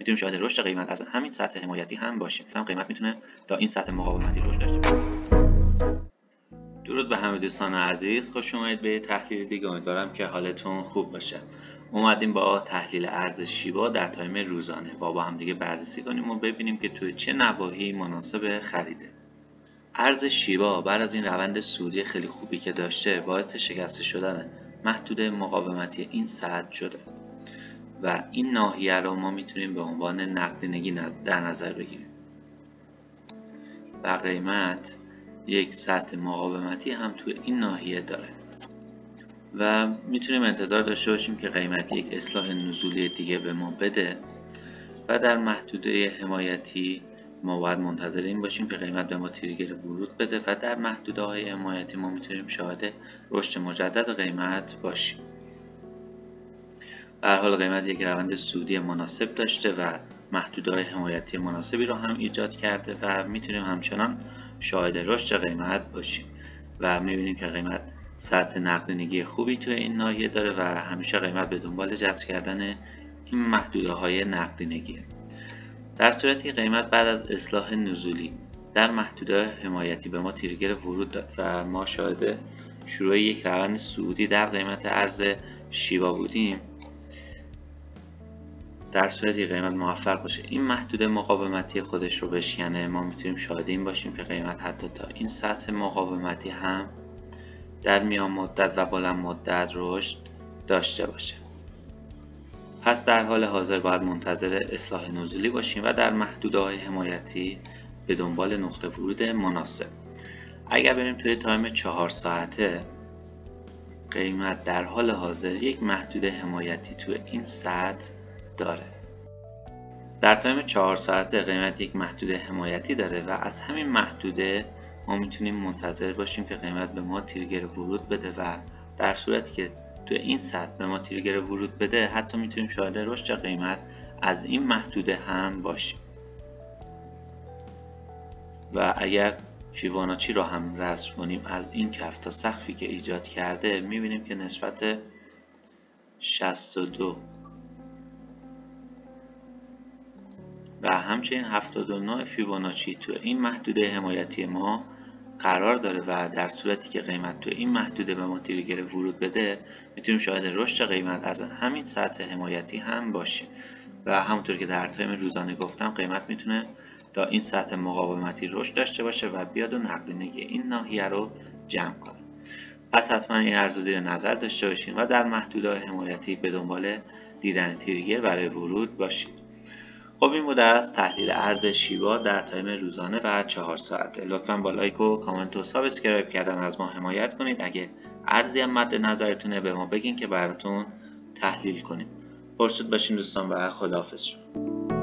میتونیم شاهد رشد قیمت از همین سطح حمایتی هم باشیم. قیمت میتونه تا این سطح مقاومتی رشد داشته باشه. درود به همه دوستان عزیز، خوش اومدید به تحلیل دیگه. امیدوارم که حالتون خوب باشه. اومدیم با تحلیل ارز شیبا در تایم روزانه با هم دیگه بررسی کنیم و ببینیم که توی چه نواحی مناسب خریده. ارز شیبا بعد از این روند صعودی خیلی خوبی که داشته باعث شکسته شدن محدوده مقاومتی این سطح شده و این ناحیه رو ما میتونیم به عنوان نقدینگی در نظر بگیریم و قیمت یک سطح مقاومتی هم توی این ناحیه داره و میتونیم انتظار داشته باشیم که قیمت یک اصلاح نزولی دیگه به ما بده و در محدوده حمایتی ما باید منتظر این باشیم که قیمت به ما تریگر ورود بده و در محدوده های حمایتی ما میتونیم شاهد رشد مجدد قیمت باشیم. به هر حال قیمت یک روند صعودی مناسب داشته و محدوده های حمایتی مناسبی رو هم ایجاد کرده و میتونیم همچنان شاهد رشد قیمت باشیم و میبینیم که قیمت سطح نقدینگی خوبی توی این ناحیه داره و همیشه قیمت به دنبال جذب کردن این محدوده های نقدینگیه. در صورتی قیمت بعد از اصلاح نزولی در محدوده حمایتی به ما تریگر ورود داد و ما شاهد شروع یک روند صعودی در قیمت ارز شیبا بودیم، در صورتی قیمت موفق باشه این محدوده مقاومتی خودش رو بشکنه، ما میتونیم شاهد این باشیم که قیمت حتی تا این سطح مقاومتی هم در میان مدت و بلند مدت رشد داشته باشه. پس در حال حاضر باید منتظر اصلاح نزولی باشیم و در محدوده های حمایتی به دنبال نقطه ورود مناسب. اگر بریم توی تایم 4 ساعته، قیمت در حال حاضر یک محدوده حمایتی توی این سطح داره. در تایم 4 ساعته قیمت یک محدوده حمایتی داره و از همین محدوده ما میتونیم منتظر باشیم که قیمت به ما تریگر ورود بده و در صورتی که تو این سطح به ما تریگر ورود بده حتی میتونیم شاهد رشد قیمت از این محدوده هم باشیم و اگر فیبوناچی رو هم رسم کنیم از این کف تا سقفی که ایجاد کرده میبینیم که نسبت 62 و همچنین 79 فیبوناچی تو این محدوده حمایتی ما قرار داره و در صورتی که قیمت تو این محدوده به ما تریگر ورود بده میتونیم شاهد رشد قیمت از همین سطح حمایتی هم باشیم و همونطور که در تایم روزانه گفتم قیمت میتونه تا این سطح مقاومتی رشد داشته باشه و بیاد و نقدینگی این ناحیه رو جمع کنه. پس حتما این ارز زیر نظر داشته باشیم و در محدوده حمایتی به دنبال دیدن تریگر برای ورود باشیم. خب این بوده از تحلیل ارز شیبا در تایم روزانه و 4 ساعته. لطفاً با لایک و کامنت و سابسکرایب کردن از ما حمایت کنید. اگه ارزی هم مد نظرتونه به ما بگین که براتون تحلیل کنیم. پرسود باشین دوستان و خداحافظ شما.